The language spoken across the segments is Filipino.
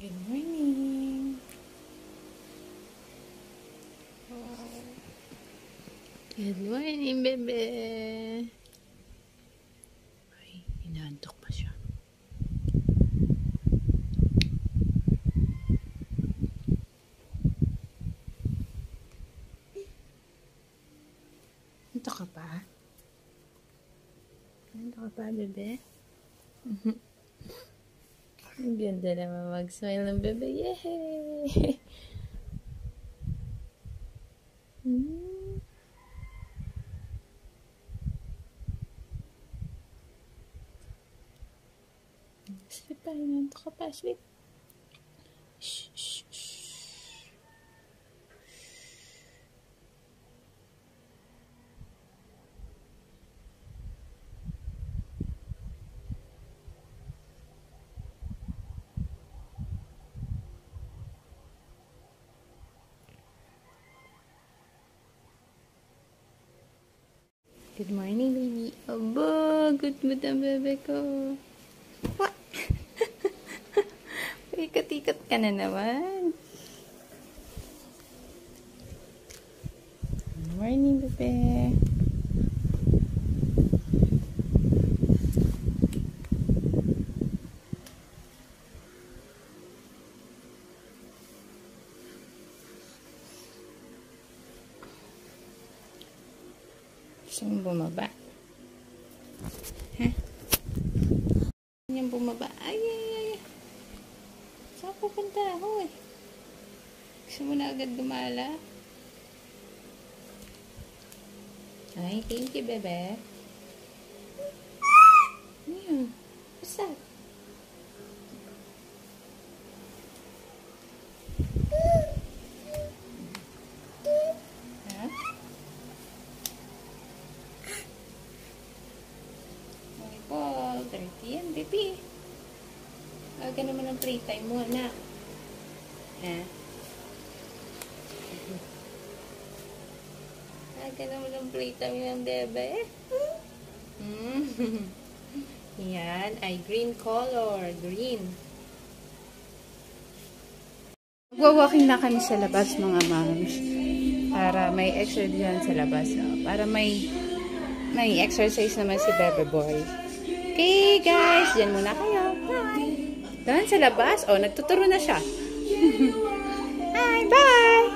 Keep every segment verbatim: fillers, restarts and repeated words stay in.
Good morning. Oh. Good morning, bebe. Ay, inaantok pa siya. Antok ka pa? Antok ka pa, bebe? Ang ganda naman mag-smile ng bebe. Yay! Hmm. Sleep pa. Inantok ka pa. Sleep. Shh, shh, shh. Good morning, baby. Aba, good mood ang bebe ko. What? Ikat-ikat ka na naman. Good morning, bebe. Gusto mong bumaba? Ha? Gusto niyang bumaba? Ay, ay, ay. Saan pupunta? Hoy. Gusto mo na agad gumala? Ay, thank you, bebe. Yeah. What's that? Huh? Paul, thirty yan, baby. Aga naman ang playtime mo, anak. Ha? Aga naman ang playtime ng bebe. Hmm. Yan, ay green color. Green. Magwa-walking na kami sa labas, mga moms. Para may exercise sa labas. Para may may exercise naman si bebe boy. Okay, guys. Diyan muna kayo. Bye. Doon sa labas. Oh, nagtuturo na siya. Hi, bye.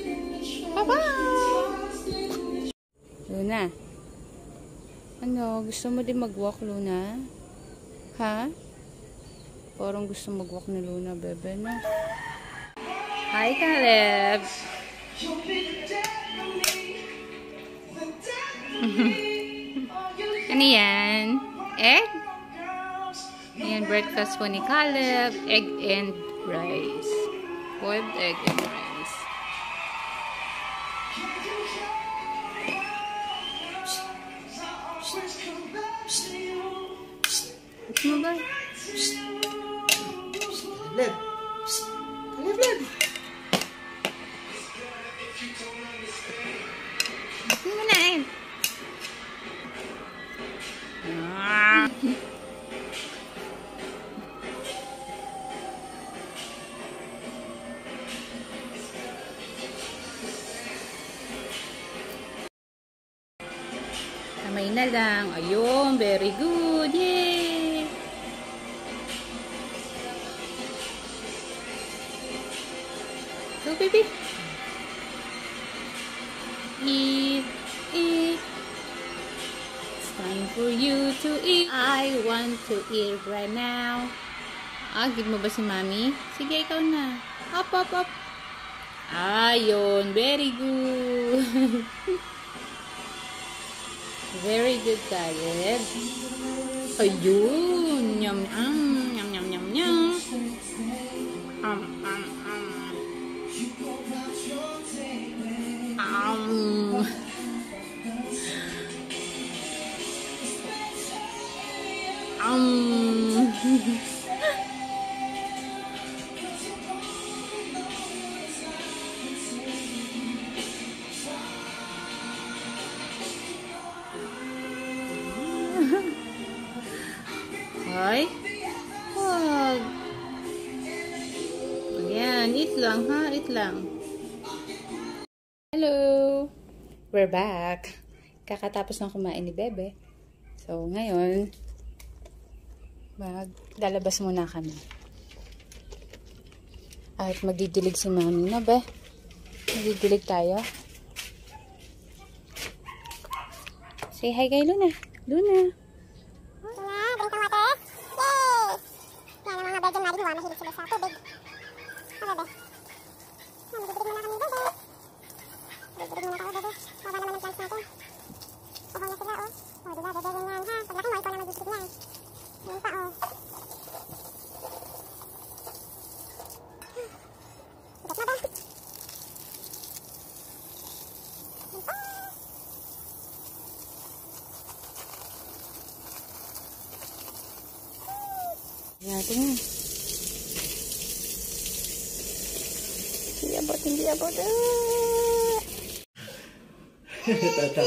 Bye-bye. Luna. Ano, gusto mo din mag-walk, Luna? Ha? Parang gusto mag-walk ni Luna, bebe, no? Hi, Caleb. Ano yan? Egg? Ayan, breakfast po ni Caleb. Egg and rice. Boiled egg and rice. Gusto mo ba? Caleb! Caleb! Gusto mo na eh. Ah. Kamay na lang. Ayun, very good. Yay! Go, baby. Eat, eat. It's time for you to eat. I want to eat right now. Ah, give mo ba si mami? Sige, ikaw na. Up, up, up. Ayun, very good. Very good, Caleb. Ayun. Yum, yum, yum, yum, yum, yum. Um, um, um. Um. Um. Ay, wag. Eat lang, ha? Eat lang. Hello! We're back. Kakatapos ng kumain ni Bebe. So, ngayon, maglalabas muna kami. At magdidilig si Mami na, be. Magdidilig tayo. Say hi kay Luna. Luna. Mahilig sila sa tubig. Ano ba? Nagdidilig muna kami, bebe. Nagdidilig muna tayo, bebe. Baba naman ang plants natin. Okay na sila, oh. O, diba, bebe, ganyan, ha? Paglaki mo, ikaw na magdidilig na. Yan pa, oh. Bigat na ba? Yan pa. Yan, tingnan. Hindi abot, hindi abot. Tata.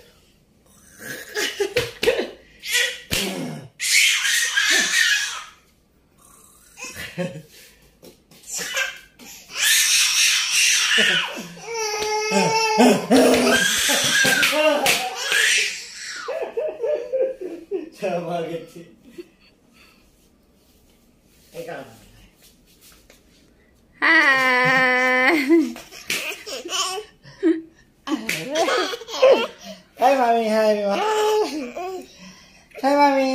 Sama gitu. Ikaw. Hi! Hi, Mommy. Hi, Mommy. Hi, Mommy.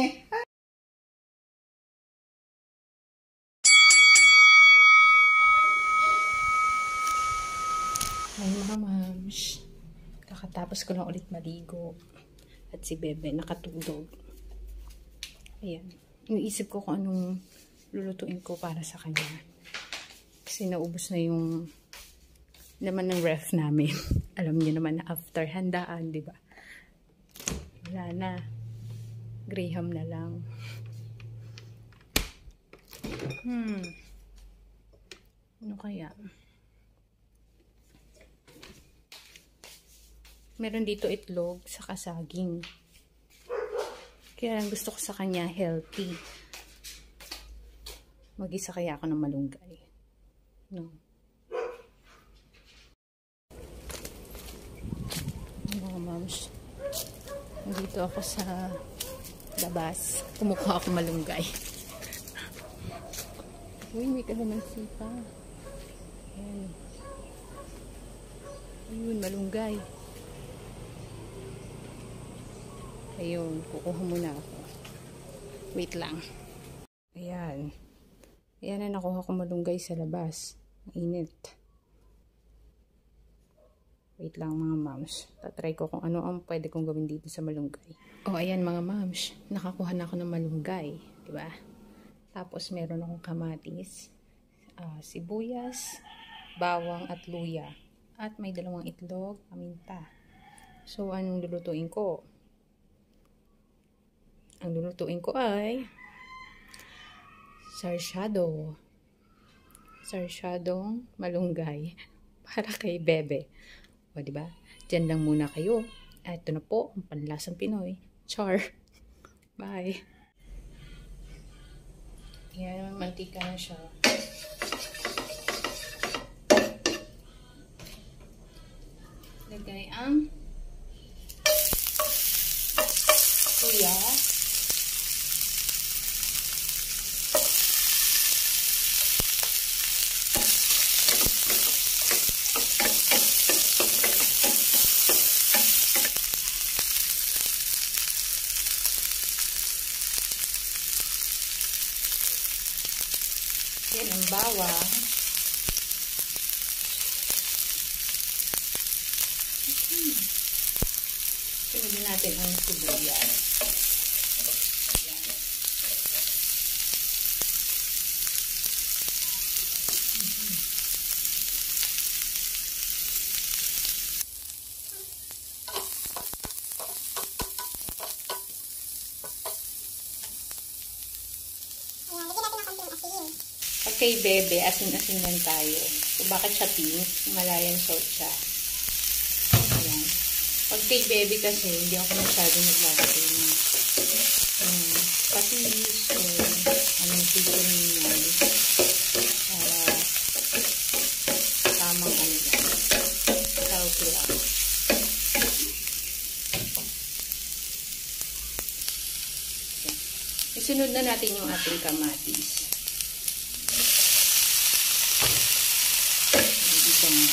Hi, mga mams. Kakatapos ko lang ulit maligo. At si Bebe nakatulog. Ayan. Iniisip ko kung anong lulutuin ko para sa kanya. Kasi naubos na yung laman ng ref namin. Alam niyo naman na after handaan, di ba? Wala na. Graham na lang. Hmm. Ano kaya? Meron dito itlog sa kasaging. Kaya lang gusto ko sa kanya healthy. Mag-isa kaya ako ng malunggay. No. Mga moms. Nandito ako sa labas. Kumukuha ako malunggay. Uy, may kalamansi pa. Ayan. Ayun, malunggay. Ayun, kukuha muna ako. Wait lang. Ayan. Ayan na nakuha ko malunggay sa labas. Init. Wait lang mga moms. Tatry ko kung ano ang pwede kong gawin dito sa malunggay. O, oh, ayan mga moms. Nakakuha na ako ng malunggay. Diba? Tapos meron akong kamatis, uh, sibuyas, bawang at luya. At may dalawang itlog, paminta. So, anong lulutuin ko? Ang lulutuin ko ay sarsyado. Sarsyadong malunggay para kay Bebe. O, diba? Diyan lang muna kayo. At ito na po, ang panlasang Pinoy. Char. Bye. Yan, mantika na siya. Lagay ang luya. Yan ang bawang. Hmm. Sunodin natin ang sibuyas. Yan. Mm-hmm. Kay Bebe, asin-asin lang tayo. So, bakit siya pink? Himalayan salt siya. Ayan. Pag kay Bebe kasi, hindi ako masyado naglalagay ng um, patis o anong seasoning yan. Para Isunod na natin yung ating kamatis. Dito nga.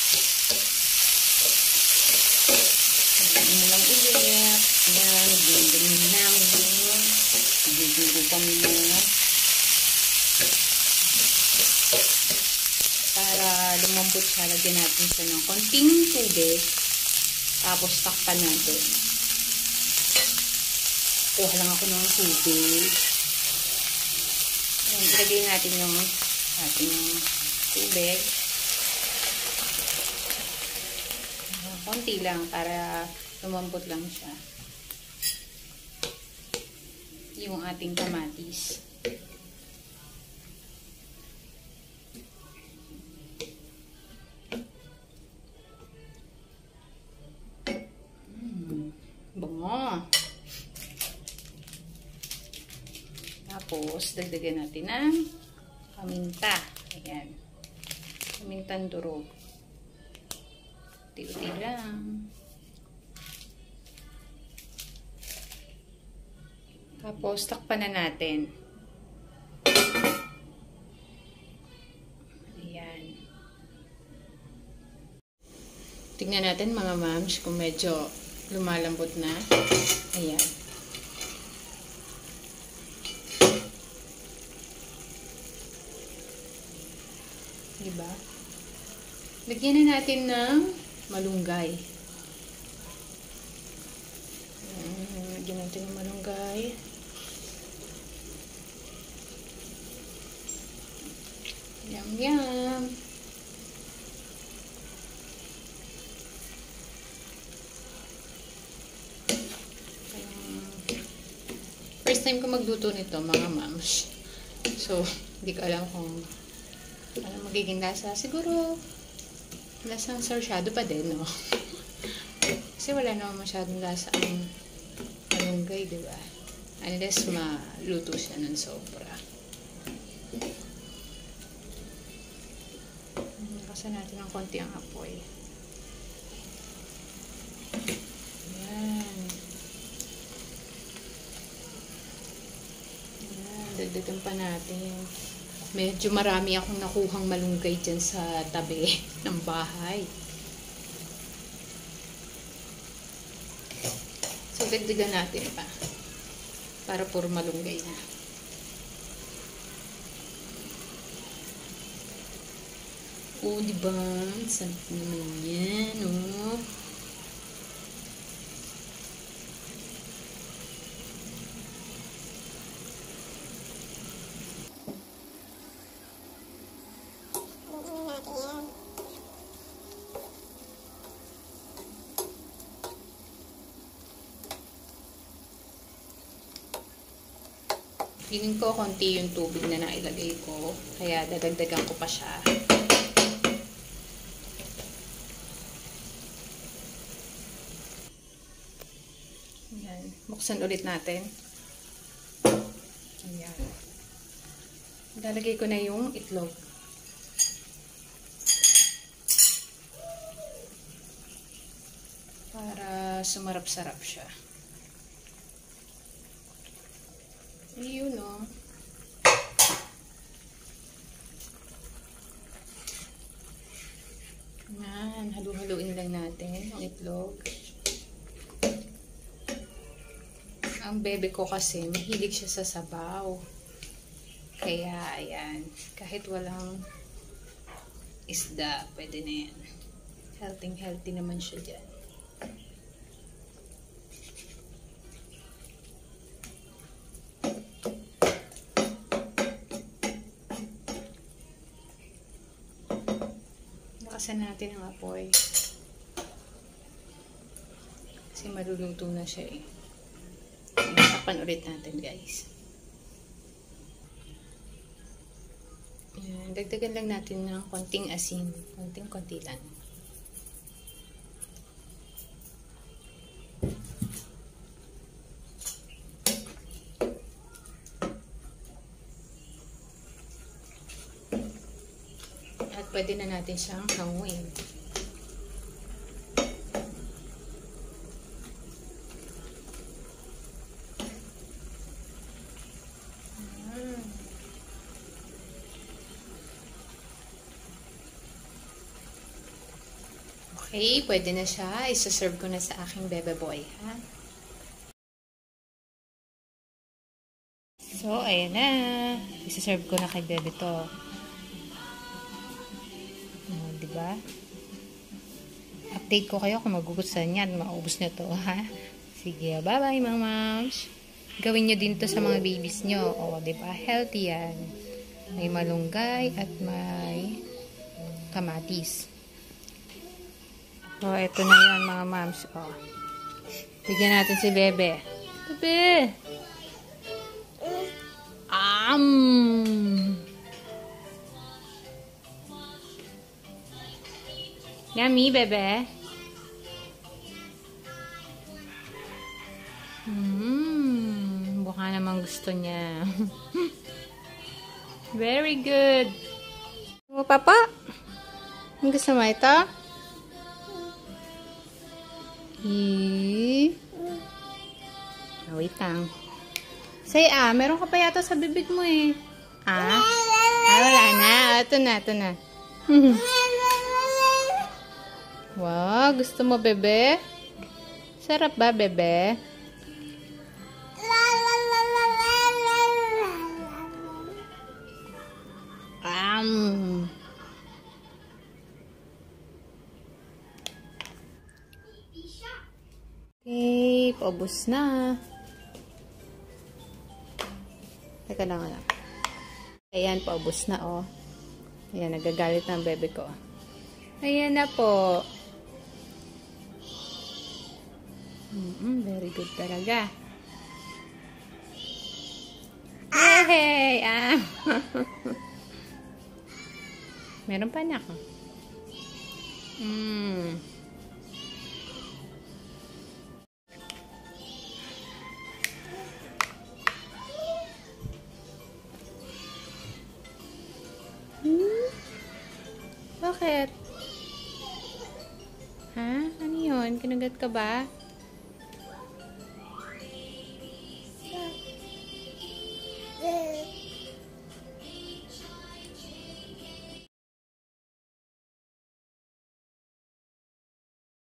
Lagyan mo lang ulit. Yan, blending mo lang yun. Biguro pa mo na. Para lumambot siya, lagyan natin siya ng konting tubig. Tapos takpan natin. Kuha lang ako ng tubig. Ayan, ilagay natin yung ating tubig. Konti lang para lumambot lang siya. Yung ating kamatis. Mm, bango. Tapos, dagdagan natin ng paminta. Ayan. Pamintang durog. Unti-unti lang. Tapos, takpan na natin. Ayan. Tingnan natin mga mams kung medyo lumalambot na. Ayan. Diba? Lagyan na natin ng malunggay. Ayan, lagyan natin ng malunggay. Yum, yum. First time ko magluto nito, mga mams. So, hindi ko alam kung ano magiging lasa. Siguro, lasang sarsyado pa din, no? Kasi wala naman masyadong lasa ang malunggay, di ba? Unless maluto siya ng sobra. Nakasan natin ng konti ang apoy. Ayan. Ayan. Dagdagan pa natin. Medyo marami akong nakuhang malunggay dyan sa tabi ng bahay. So, dagdagan natin pa. Para puro malunggay na. Oh, diba? Sarap naman yan, oh. Feeling ko konti yung tubig na nailagay ko. Kaya dadagdagan ko pa siya. Ayan. Buksan ulit natin. Ayan. Lalagay ko na yung itlog. Para sumarap-sarap siya. Yun, no? Yan. Halu-haluin lang natin ang itlog. Ang bebe ko kasi, mahilig siya sa sabaw. Kaya, ayan. Kahit walang isda, pwede na yan. Healthy-healthy naman siya dyan. Lakasan natin ang apoy. Kasi maluluto na siya eh. Takpan ulit natin, guys. Ayan, dagdagan lang natin ng konting asin. Konting-konti lang. At pwede na natin siyang hanguin. Okay, pwede na siya. Isa-serve ko na sa aking bebe boy, ha? So, ayan na. Isa-serve ko na kay bebe to. Oh, diba? Update ko kayo kung magugustuhan niya at maubos na to, ha? Sige, bye-bye mga moms. Gawin nyo din to sa mga babies nyo. O, diba? Healthy yan. May malunggay at may kamatis. O, eto na yun mga moms. O, bigyan natin si bebe. Bebe! Am! Yummy, bebe. Mmm, baka naman gusto niya. Very good. O, papa? Ang gusto mo ito? E oh, wait lang. Say, ah, meron ka pa yata sa bibig mo eh. Ah? Ah, wala na. Ito na, ito na. Wow, gusto mo, bebe? Sarap ba, bebe? Um. Okay, paubos na. Teka lang, lang. Ayan, paubos na, oh. Ayan, nagagalit ng bebe ko. Ayan na po. Mm-mm, very good talaga. Yay! Ah. Meron pa niya ako. Mm. Hmm? Bakit? Ha? Ano yun? Kinagat ka ba?